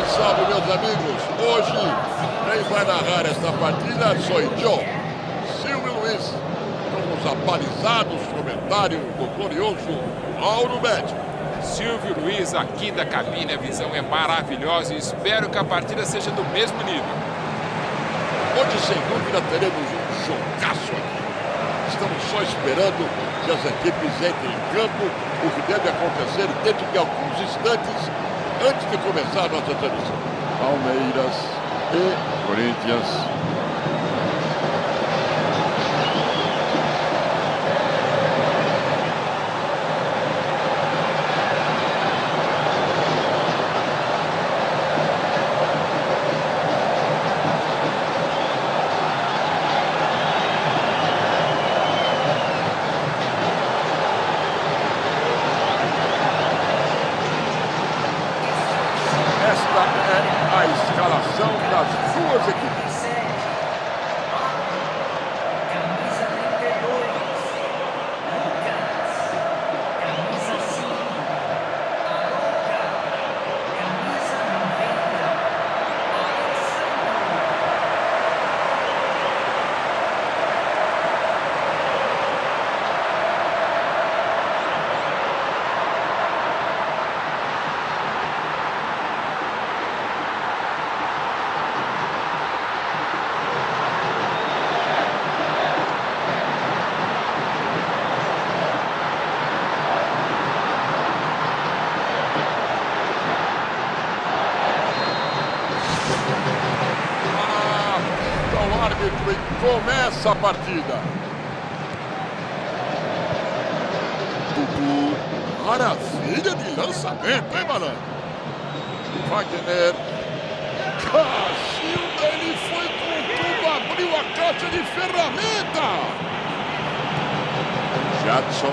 salve, meus amigos. Hoje, quem vai narrar esta partida sou eu, Silvio Luiz, com os abalizados comentários do glorioso Mauro Betti. Silvio Luiz, aqui da cabine, a visão é maravilhosa e espero que a partida seja do mesmo nível. Hoje, sem dúvida, teremos um jogaço aqui. Estamos só esperando que as equipes entrem em campo, o que deve acontecer dentro de alguns instantes antes de começar a nossa transmissão. Palmeiras e Corinthians. A escalação das duas equipes. Camisa 32, Lucas. Camisa 5, Aroca. Camisa 90, Alessandro. O árbitro e começa a partida. Dudu, maravilha de lançamento, hein, malandro? Wagner, Cachilda, ele foi com tudo, abriu a caixa de ferramenta. Jadson.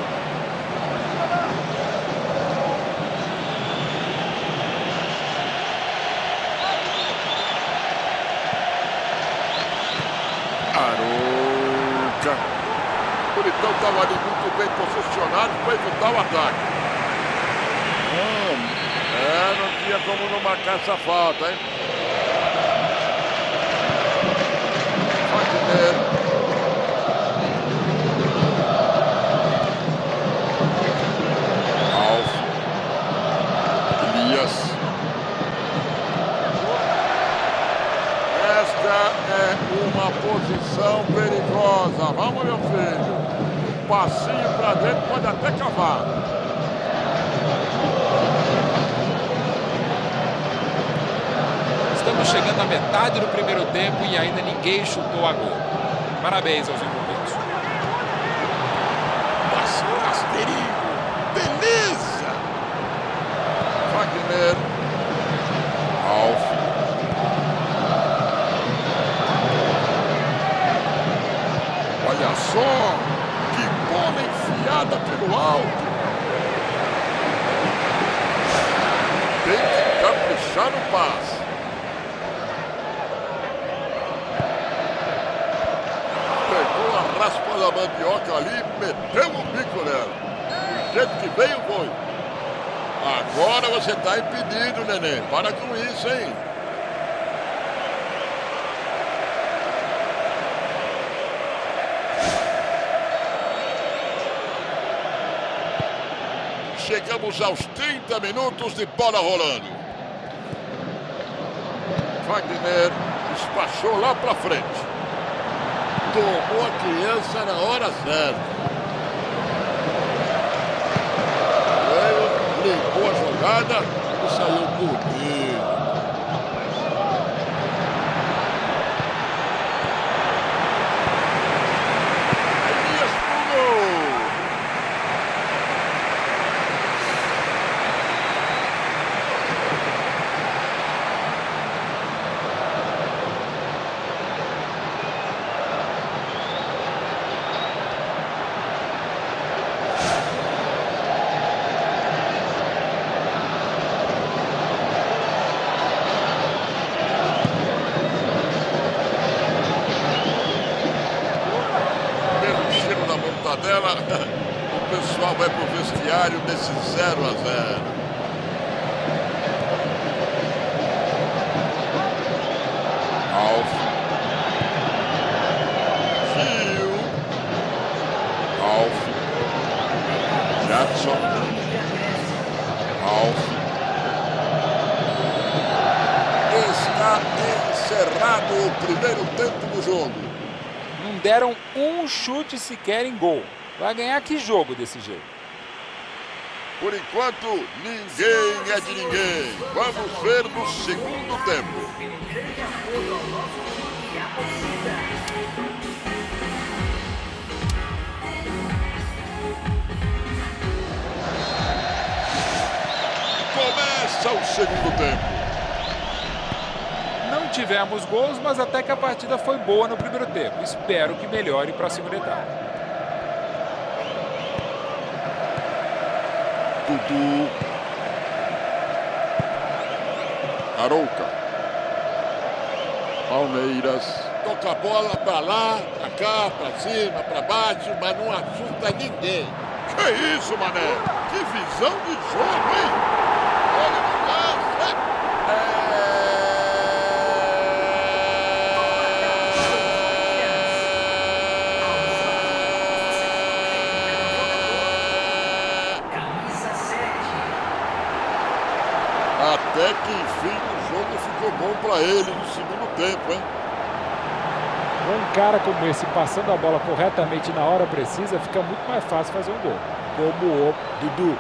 Aroca. O Bonitão estava ali muito bem posicionado para evitar o ataque. Não tinha como não marcar essa falta, hein? Wagner. Alf. Elias. Esta é uma posição perigosa. Vamos, meu filho. Um passinho para dentro pode até cavar. Estamos chegando à metade do primeiro tempo e ainda ninguém chutou a gol. Parabéns aos envolvidos. Passou rasteirinho. Beleza. Wagner. Alf. Olha só, que bola enfiada pelo alto. Tem que caprichar no passe. Pegou a raspa da mandioca ali e meteu o bico nela. Do jeito que veio, foi. Agora você está impedido, neném. Para com isso, hein? Chegamos aos 30 minutos de bola rolando. Wagner despachou lá pra frente. Tomou a criança na hora certa. Veio, limpou a jogada e saiu bonito. Elias pro gol. Dela, o pessoal vai pro vestiário desse 0-0. encerrado o primeiro tempo do jogo. Não deram um chute sequer em gol. Vai ganhar que jogo desse jeito? Por enquanto, ninguém é de ninguém. Vamos ver no segundo tempo. Grande apoio ao nosso time e à torcida. Começa o segundo tempo. Não tivemos gols, mas até que a partida foi boa no primeiro tempo. Espero que melhore para a segunda etapa. Dudu. Arouca. Palmeiras. Toca a bola para lá, para cá, para cima, para baixo, mas não assusta ninguém. Que isso, mané? Que visão de jogo, hein? Olha no lance. Camisa 7. Até que enfim o jogo ficou bom para ele no segundo tempo, hein? Com um cara como esse passando a bola corretamente na hora precisa, fica muito mais fácil fazer um gol. Como o Dudu.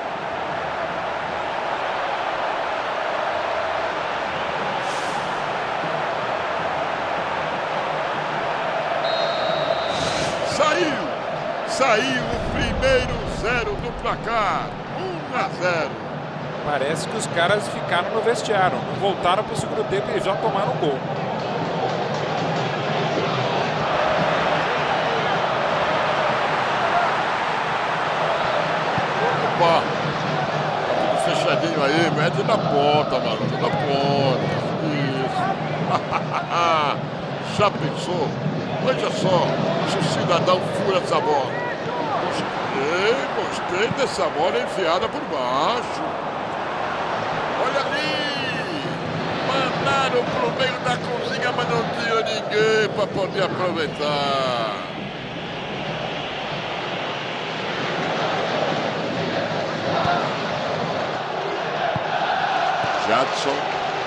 Saiu o primeiro 0 do placar. 1-0. Parece que os caras ficaram no vestiário. Não voltaram para o segundo tempo e já tomaram um gol. Opa! Tá tudo fechadinho aí. Mete na ponta, maluco. Na ponta. Isso. Já pensou? Veja só. Se o cidadão fura essa bola. Gostei dessa bola enfiada por baixo. Olha ali! Mandaram pro meio da cozinha, mas não tinha ninguém para poder aproveitar. Jadson.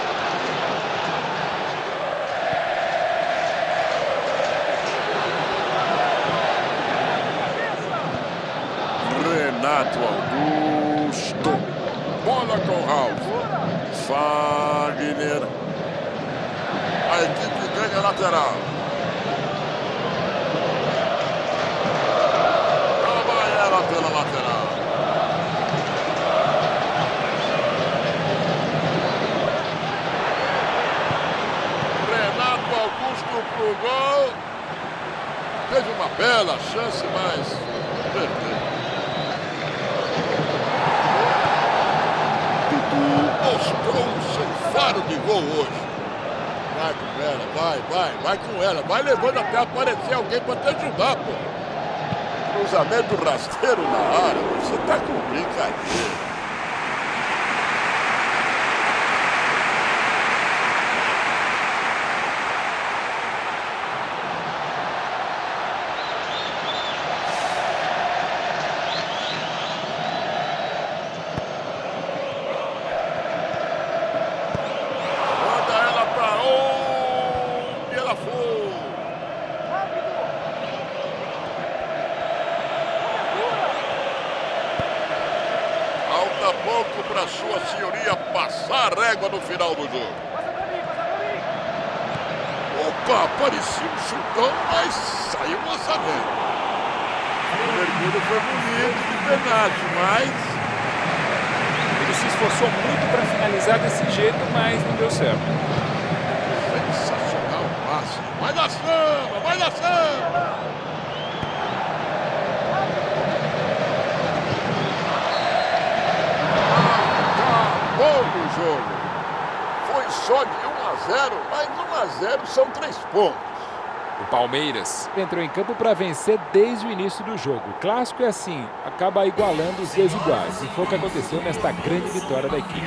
Renato Augusto. Bola com Ralf. Fagner. A equipe ganha lateral. Lá vai ela pela lateral. Renato Augusto pro gol. Teve uma bela chance, mas perdeu. Mostrou o seu faro de gol hoje. Vai com ela, vai com ela. Vai levando até aparecer alguém para te ajudar, pô. Cruzamento rasteiro na área. Você tá com brincadeira. Falta pouco para sua senhoria passar a régua no final do jogo. Opa, parecia um chutão, mas saiu o lançamento. O mergulho foi bonito de penalti, mas Ele se esforçou muito para finalizar desse jeito, mas não deu certo. sensacional o passe. Vai na samba, vai na samba. Acabou o jogo. Foi só de 1-0, mas 1-0 são 3 pontos. O Palmeiras Entrou em campo para vencer desde o início do jogo. O clássico é assim, acaba igualando os desiguais. E foi o que aconteceu nesta grande vitória da equipe.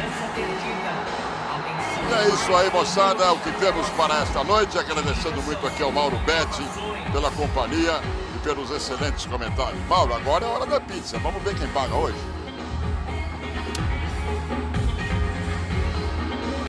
É isso aí, moçada, o que temos para esta noite. Agradecendo muito aqui ao Mauro Betti pela companhia e pelos excelentes comentários. Mauro, agora é hora da pizza. Vamos ver quem paga hoje.